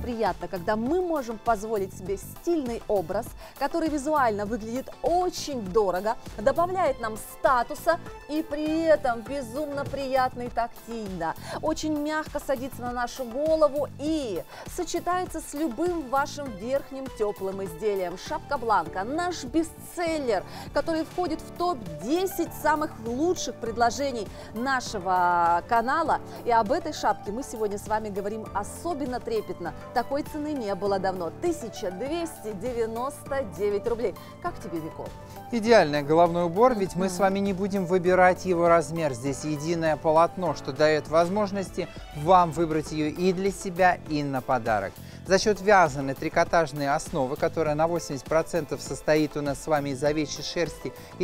приятно, когда мы можем позволить себе стильный образ, который визуально выглядит очень дорого, добавляет нам статуса и при этом безумно приятно и тактильно, очень мягко садится на нашу голову и сочетается с любым вашим верхним теплым изделием. Шапка Бланка – наш бестселлер, который входит в топ-10 самых лучших предложений нашего канала. И об этой шапке мы сегодня с вами говорим особенно трепетно. Такой цены не было давно. 1299 рублей. Как тебе, Вико? Идеальный головной убор, ведь мы с вами не будем выбирать его размер. Здесь единое полотно, что дает возможности вам выбрать ее и для себя, и на подарок. За счет вязаной трикотажной основы, которая на 80% состоит у нас с вами из овечьей шерсти и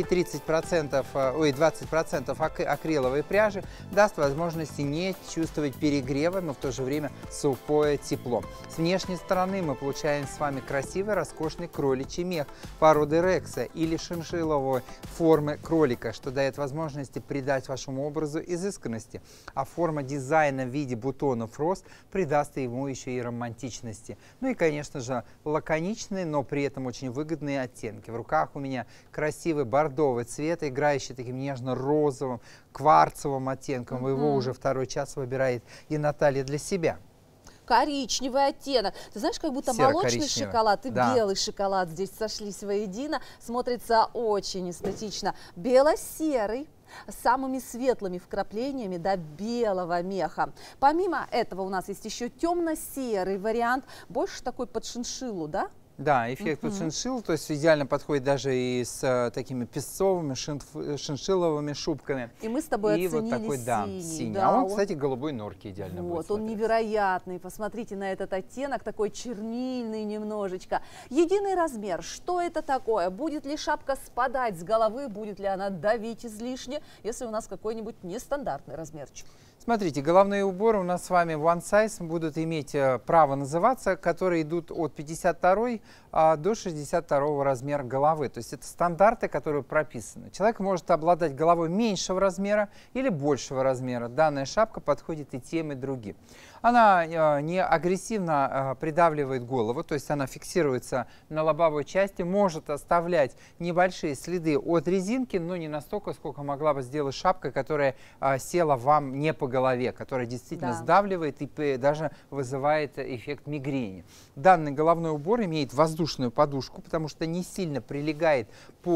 20% акриловой пряжи, даст возможности не чувствовать перегрева, но в то же время сухое тепло. С внешней стороны мы получаем с вами красивый, роскошный кроличий мех породы рекса или шиншилловой формы кролика, что дает возможности придать вашему образу изысканности. А форма дизайна в виде бутонов роз придаст ему еще и романтичность. Ну и, конечно же, лаконичные, но при этом очень выгодные оттенки. В руках у меня красивый бордовый цвет, играющий таким нежно-розовым, кварцевым оттенком. Его уже второй час выбирает и Наталья для себя. Коричневый оттенок. Ты знаешь, как будто молочный шоколад и белый шоколад здесь сошлись воедино. Смотрится очень эстетично. Бело-серый, с самыми светлыми вкраплениями до белого меха. Помимо этого у нас есть еще темно-серый вариант, больше такой под шиншиллу, да? Да, эффект под шиншилл, то есть идеально подходит даже и с такими песцовыми, шиншилловыми шубками. И мы с тобой и оценили вот такой, синий. Да, а он, кстати, голубой норки идеально будет. Вот, он невероятный. Посмотрите на этот оттенок, такой чернильный немножечко. Единый размер. Что это такое? Будет ли шапка спадать с головы? Будет ли она давить излишне, если у нас какой-нибудь нестандартный размерчик? Смотрите, головные уборы у нас с вами one size будут иметь право называться, которые идут от 52 до 62 размера головы. То есть это стандарты, которые прописаны. Человек может обладать головой меньшего размера или большего размера. Данная шапка подходит и тем, и другим. Она не агрессивно придавливает голову, то есть она фиксируется на лобовой части, может оставлять небольшие следы от резинки, но не настолько, сколько могла бы сделать шапка, которая села вам не по голове, которая действительно сдавливает и даже вызывает эффект мигрени. Данный головной убор имеет воздушную подушку, потому что не сильно прилегает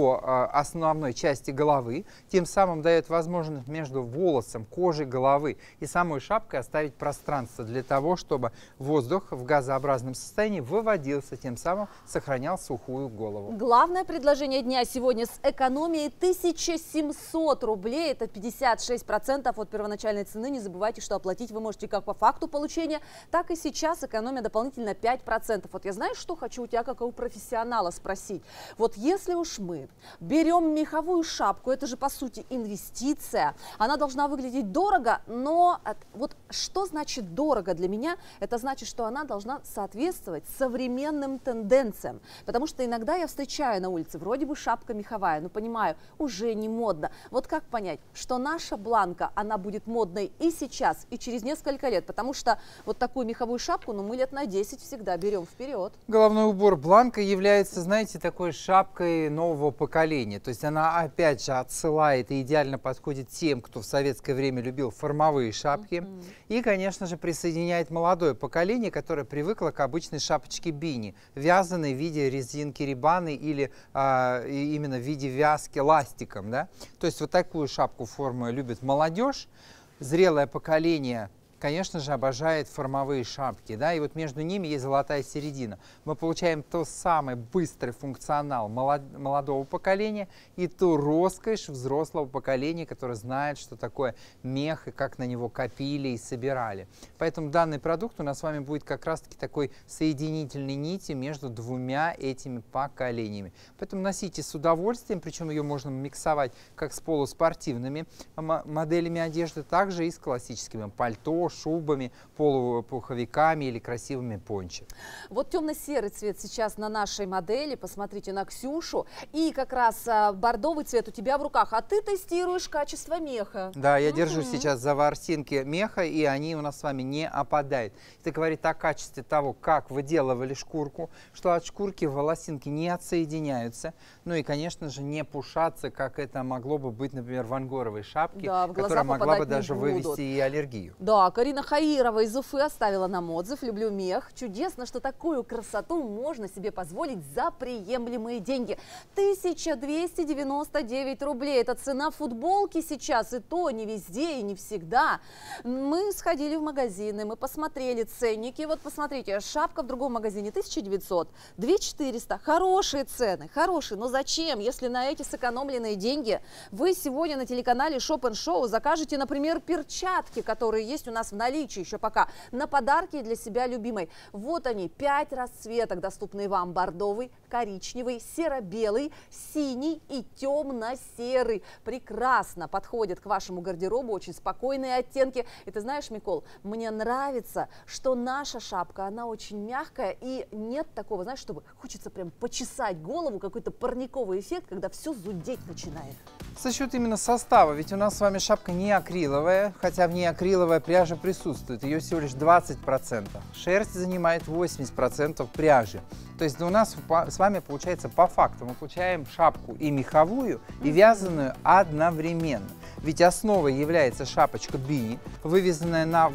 по основной части головы, тем самым дает возможность между волосом, кожей головы и самой шапкой оставить пространство для того, чтобы воздух в газообразном состоянии выводился, тем самым сохранял сухую голову. Главное предложение дня сегодня с экономией 1700 рублей. Это 56% от первоначальной цены. Не забывайте, что оплатить вы можете как по факту получения, так и сейчас экономия дополнительно 5%. Вот я знаю, что хочу у тебя, как у профессионала, спросить. Вот если уж мы берем меховую шапку, это же по сути инвестиция, она должна выглядеть дорого, но вот что значит дорого для меня? Это значит, что она должна соответствовать современным тенденциям, потому что иногда я встречаю на улице вроде бы шапка меховая, но понимаю, уже не модно. Вот как понять, что наша Бланка, она будет модной и сейчас, и через несколько лет, потому что вот такую меховую шапку, ну, мы лет на 10 всегда берем вперед. Головной убор Бланка является, знаете, такой шапкой нового поколения. То есть она, опять же, отсылает и идеально подходит тем, кто в советское время любил формовые шапки. И, конечно же, присоединяет молодое поколение, которое привыкло к обычной шапочке бини, вязаной в виде резинки рибаны или именно в виде вязки ластиком. Да? То есть вот такую шапку формы любит молодежь. Зрелое поколение, конечно же, обожает формовые шапки, да, и вот между ними есть золотая середина. Мы получаем тот самый быстрый функционал молодого поколения и ту роскошь взрослого поколения, которое знает, что такое мех и как на него копили и собирали. Поэтому данный продукт у нас с вами будет как раз-таки такой соединительной нити между двумя этими поколениями. Поэтому носите с удовольствием, причем ее можно миксовать как с полуспортивными моделями одежды, также и с классическими пальто, шубами, полупуховиками или красивыми пончо. Вот темно-серый цвет сейчас на нашей модели. Посмотрите на Ксюшу. И как раз бордовый цвет у тебя в руках. А ты тестируешь качество меха. Да, я держу сейчас за ворсинки меха, и они у нас с вами не опадают. Это говорит о качестве того, как выделывали шкурку, что от шкурки волосинки не отсоединяются. Ну и, конечно же, не пушатся, как это могло бы быть, например, в ангоровой шапке, Да, которая могла бы даже вывести и аллергию. Да, Карина Хаирова из Уфы оставила нам отзыв. Люблю мех. Чудесно, что такую красоту можно себе позволить за приемлемые деньги. 1299 рублей. Это цена футболки сейчас. И то не везде и не всегда. Мы сходили в магазины, мы посмотрели ценники. Вот посмотрите, шапка в другом магазине 1900, 2400. Хорошие цены, хорошие. Но зачем, если на эти сэкономленные деньги вы сегодня на телеканале Shop & Show закажете, например, перчатки, которые есть у нас в наличии еще пока, на подарки для себя любимой. Вот они, 5 расцветок, доступные вам: бордовый, коричневый, серо-белый, синий и темно-серый. Прекрасно подходят к вашему гардеробу, очень спокойные оттенки. И ты знаешь, Микол, мне нравится, что наша шапка, она очень мягкая, и нет такого, знаешь, чтобы хочется прям почесать голову, какой-то парниковый эффект, когда все зудеть начинает. За счет именно состава, ведь у нас с вами шапка не акриловая, хотя в ней акриловая пряжа присутствует, ее всего лишь 20%. Шерсть занимает 80% пряжи. То есть у нас с вами получается по факту, мы получаем шапку и меховую, и вязаную одновременно. Ведь основой является шапочка бини, вывязанная на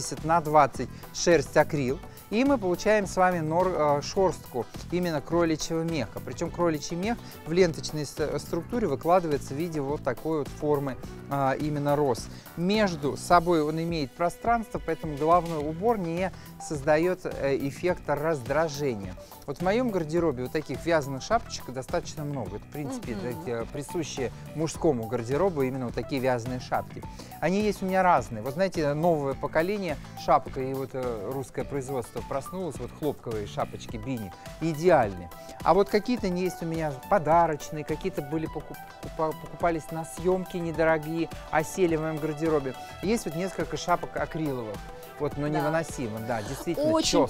80/20 шерсть акрил. И мы получаем с вами шерстку именно кроличьего меха. Причем кроличий мех в ленточной структуре выкладывается в виде вот такой вот формы именно роз. Между собой он имеет пространство, поэтому головной убор не создает эффекта раздражения. Вот в моем гардеробе вот таких вязаных шапочек достаточно много. Это, в принципе, присущие мужскому гардеробу именно вот такие вязаные шапки. Они есть у меня разные. Вот знаете, новое поколение шапка, и вот русское производство проснулось, вот хлопковые шапочки бини, идеальные. А вот какие-то есть у меня подарочные, какие-то покупались на съемки недорогие, осели в моем гардеробе. Есть вот несколько шапок акриловых. Вот, но невыносимо, да, действительно. Очень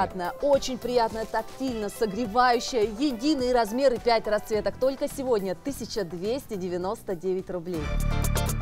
приятно, тактильно, согревающая, единые размеры, 5 расцветок. Только сегодня 1299 рублей.